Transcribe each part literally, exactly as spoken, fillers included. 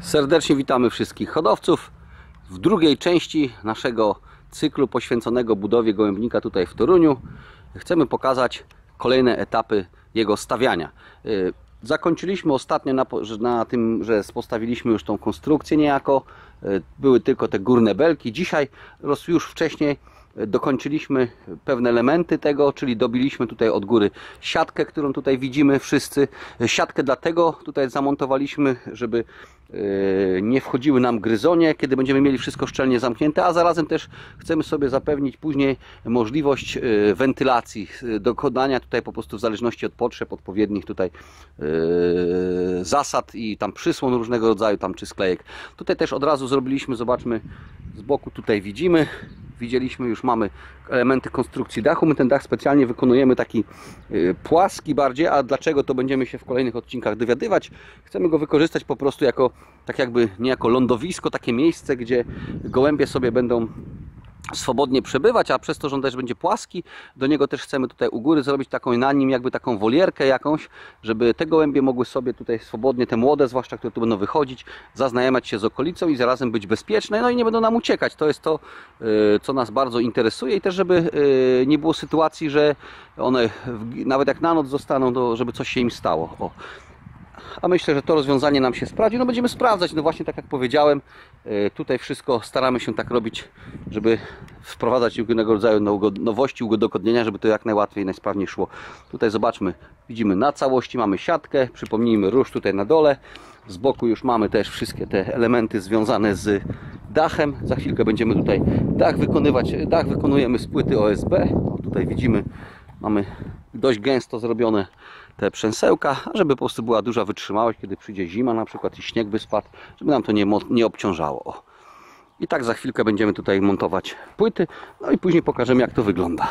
Serdecznie witamy wszystkich hodowców w drugiej części naszego cyklu poświęconego budowie gołębnika tutaj w Toruniu. Chcemy pokazać kolejne etapy jego stawiania. Zakończyliśmy ostatnio na, na tym, że postawiliśmy już tą konstrukcję niejako. Były tylko te górne belki. Dzisiaj już wcześniej dokończyliśmy pewne elementy tego, czyli dobiliśmy tutaj od góry siatkę, którą tutaj widzimy wszyscy. Siatkę dlatego tutaj zamontowaliśmy, żeby nie wchodziły nam gryzonie, kiedy będziemy mieli wszystko szczelnie zamknięte, a zarazem też chcemy sobie zapewnić później możliwość wentylacji, dokonania tutaj po prostu w zależności od potrzeb odpowiednich tutaj zasad i tam przysłon różnego rodzaju, tam czy sklejek. Tutaj też od razu zrobiliśmy, zobaczmy z boku, tutaj widzimy, widzieliśmy, już mamy elementy konstrukcji dachu. My ten dach specjalnie wykonujemy taki płaski bardziej, a dlaczego, to będziemy się w kolejnych odcinkach dowiadywać. Chcemy go wykorzystać po prostu jako, tak jakby niejako lądowisko, takie miejsce, gdzie gołębie sobie będą swobodnie przebywać, a przez to, że on też będzie płaski, do niego też chcemy tutaj u góry zrobić taką, na nim jakby taką wolierkę jakąś, żeby te gołębie mogły sobie tutaj swobodnie, te młode zwłaszcza, które tu będą wychodzić, zaznajamiać się z okolicą i zarazem być bezpieczne, no i nie będą nam uciekać. To jest to, co nas bardzo interesuje, i też żeby nie było sytuacji, że one nawet jak na noc zostaną, to żeby coś się im stało. O. A myślę, że to rozwiązanie nam się sprawdzi. No będziemy sprawdzać, no właśnie tak jak powiedziałem, tutaj wszystko staramy się tak robić, żeby wprowadzać różnego rodzaju nowości, udogodnienia, żeby to jak najłatwiej, najsprawniej szło. Tutaj zobaczmy, widzimy na całości, mamy siatkę, przypomnijmy róż tutaj na dole, z boku już mamy też wszystkie te elementy związane z dachem. Za chwilkę będziemy tutaj dach wykonywać, dach wykonujemy z płyty O S B. O, tutaj widzimy, mamy dość gęsto zrobione te przęsełka, żeby po prostu była duża wytrzymałość, kiedy przyjdzie zima na przykład i śnieg by spadł, żeby nam to nie, nie obciążało. O. I tak za chwilkę będziemy tutaj montować płyty, no i później pokażemy, jak to wygląda.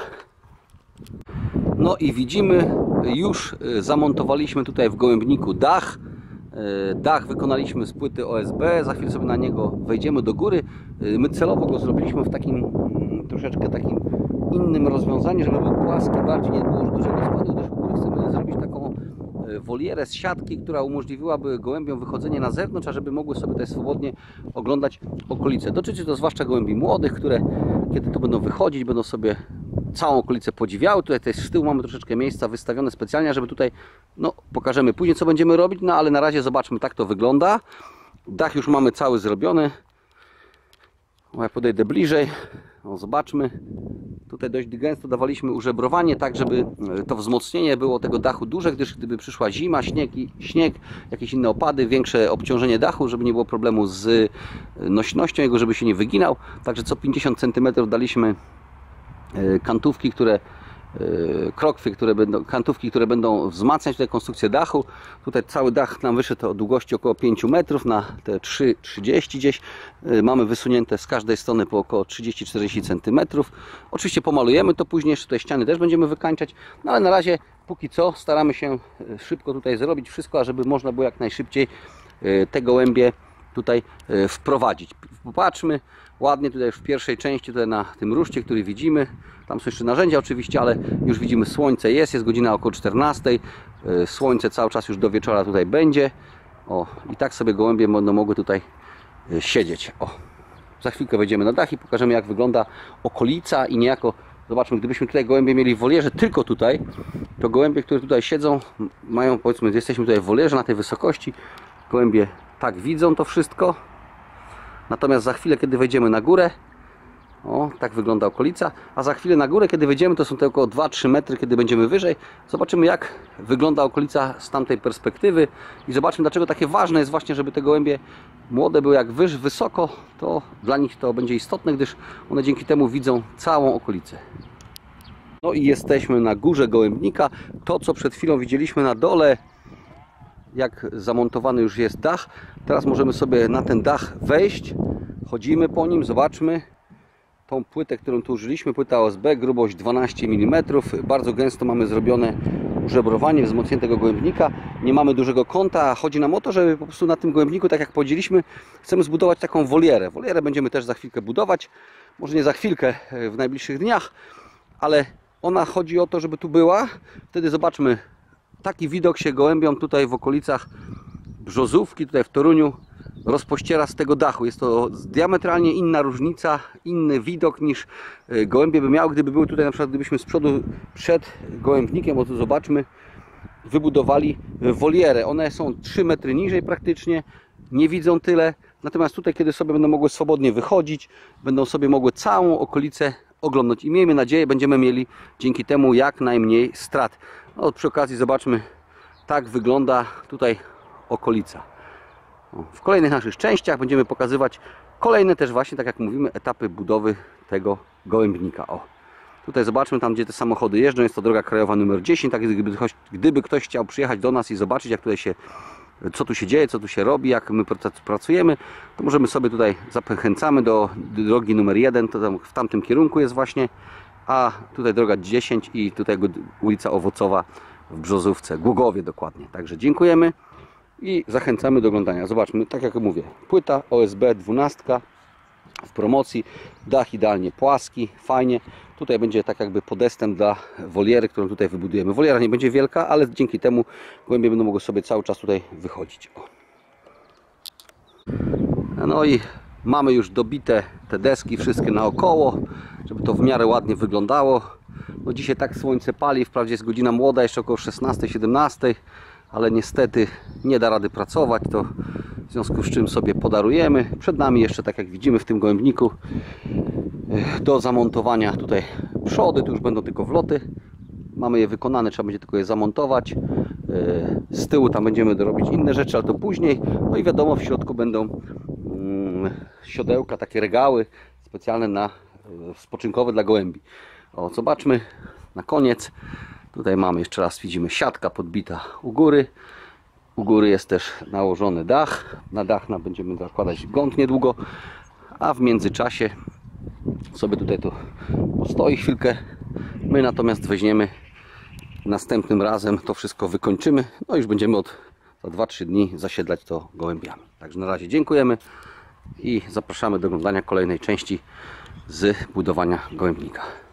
No i widzimy, już zamontowaliśmy tutaj w gołębniku dach. Dach wykonaliśmy z płyty O S B, za chwilę sobie na niego wejdziemy do góry. My celowo go zrobiliśmy w takim troszeczkę takim innym rozwiązaniu, żeby był płaski, bardziej nie było dużego spadu deszczu. Chcemy zrobić taką wolierę z siatki, która umożliwiłaby gołębiom wychodzenie na zewnątrz, a żeby mogły sobie tutaj swobodnie oglądać okolice. Dotyczy to zwłaszcza gołębi młodych, które kiedy to będą wychodzić, będą sobie całą okolicę podziwiały. Tutaj też z tyłu mamy troszeczkę miejsca wystawione specjalnie, żeby tutaj, no pokażemy później, co będziemy robić, no ale na razie zobaczmy, tak to wygląda. Dach już mamy cały zrobiony. Ja podejdę bliżej. O, zobaczmy. Tutaj dość gęsto dawaliśmy użebrowanie, tak żeby to wzmocnienie było tego dachu duże, gdyż gdyby przyszła zima, śnieg, i śnieg, jakieś inne opady, większe obciążenie dachu, żeby nie było problemu z nośnością jego, żeby się nie wyginał. Także co pięćdziesiąt centymetrów daliśmy kantówki, które krokwy, które będą, kantówki, które będą wzmacniać tutaj konstrukcję dachu. Tutaj cały dach nam wyszedł o długości około pięciu metrów na te trzy trzydzieści gdzieś. Mamy wysunięte z każdej strony po około trzydzieści czterdzieści centymetrów. Oczywiście pomalujemy to później, jeszcze te ściany też będziemy wykańczać, no ale na razie póki co staramy się szybko tutaj zrobić wszystko, ażeby można było jak najszybciej te gołębie tutaj wprowadzić. Popatrzmy ładnie tutaj już w pierwszej części, tutaj na tym ruszcie, który widzimy. Tam są jeszcze narzędzia oczywiście, ale już widzimy, słońce jest, jest godzina około czternastej. Słońce cały czas już do wieczora tutaj będzie. O, i tak sobie gołębie będą mogły tutaj siedzieć. O, za chwilkę wejdziemy na dach i pokażemy, jak wygląda okolica i niejako zobaczmy, gdybyśmy tutaj gołębie mieli w wolierze tylko tutaj, to gołębie, które tutaj siedzą, mają, powiedzmy, jesteśmy tutaj w wolierze na tej wysokości. Gołębie tak widzą to wszystko. Natomiast za chwilę, kiedy wejdziemy na górę, o, tak wygląda okolica, a za chwilę na górę, kiedy wejdziemy, to są to około dwa trzy metry, kiedy będziemy wyżej. Zobaczymy, jak wygląda okolica z tamtej perspektywy i zobaczmy, dlaczego takie ważne jest właśnie, żeby te gołębie młode były jak wyż, wysoko, to dla nich to będzie istotne, gdyż one dzięki temu widzą całą okolicę. No i jesteśmy na górze gołębnika. To, co przed chwilą widzieliśmy na dole, jak zamontowany już jest dach, teraz możemy sobie na ten dach wejść. Chodzimy po nim, zobaczmy tą płytę, którą tu użyliśmy, płyta O S B, grubość dwanaście milimetrów. Bardzo gęsto mamy zrobione użebrowanie, wzmocnienie tego gołębnika. Nie mamy dużego kąta, chodzi nam o to, żeby po prostu na tym gołębniku, tak jak powiedzieliśmy, chcemy zbudować taką wolierę. Wolierę będziemy też za chwilkę budować, może nie za chwilkę, w najbliższych dniach, ale ona chodzi o to, żeby tu była. Wtedy zobaczmy, taki widok się gołębiom tutaj w okolicach Brzozówki, tutaj w Toruniu rozpościera z tego dachu. Jest to diametralnie inna różnica, inny widok niż gołębie by miały, gdyby były tutaj, na przykład gdybyśmy z przodu przed gołębnikiem, bo tu zobaczmy, wybudowali wolierę. One są trzy metry niżej praktycznie, nie widzą tyle. Natomiast tutaj, kiedy sobie będą mogły swobodnie wychodzić, będą sobie mogły całą okolicę oglądać. I miejmy nadzieję, będziemy mieli dzięki temu jak najmniej strat. No, przy okazji zobaczmy, tak wygląda tutaj okolica. W kolejnych naszych częściach będziemy pokazywać kolejne też właśnie, tak jak mówimy, etapy budowy tego gołębnika. O, tutaj zobaczmy, tam gdzie te samochody jeżdżą, jest to droga krajowa numer dziesięć. Tak, gdyby ktoś, gdyby ktoś chciał przyjechać do nas i zobaczyć, jak tutaj się, co tu się dzieje, co tu się robi, jak my pracujemy, to możemy sobie tutaj, zachęcamy do drogi numer jeden, to tam w tamtym kierunku jest właśnie, a tutaj droga dziesięć i tutaj ulica Owocowa w Brzozówce, Głogowie dokładnie. Także dziękujemy i zachęcamy do oglądania. Zobaczmy, tak jak mówię, płyta O S B dwanaście w promocji, dach idealnie płaski, fajnie. Tutaj będzie tak jakby podestem dla woliery, którą tutaj wybudujemy. Woliera nie będzie wielka, ale dzięki temu gołębie będą mogły sobie cały czas tutaj wychodzić. O. No i mamy już dobite te deski wszystkie naokoło, żeby to w miarę ładnie wyglądało. No dzisiaj tak słońce pali, wprawdzie jest godzina młoda, jeszcze około szesnastej siedemnastej, ale niestety nie da rady pracować, to w związku z czym sobie podarujemy. Przed nami jeszcze, tak jak widzimy w tym gołębniku, do zamontowania tutaj przody, tu już będą tylko wloty. Mamy je wykonane, trzeba będzie tylko je zamontować. Z tyłu tam będziemy dorobić inne rzeczy, ale to później. No i wiadomo, w środku będą siodełka, takie regały specjalne na spoczynkowe dla gołębi. O, zobaczmy na koniec. Tutaj mamy, jeszcze raz widzimy, siatka podbita u góry. U góry jest też nałożony dach. Na dach na będziemy zakładać gąb niedługo. A w międzyczasie sobie tutaj to postoi chwilkę. My natomiast weźmiemy następnym razem, to wszystko wykończymy. No i już będziemy od za dwa trzy dni zasiedlać to gołębiami. Także na razie dziękujemy i zapraszamy do oglądania kolejnej części z budowania gołębnika.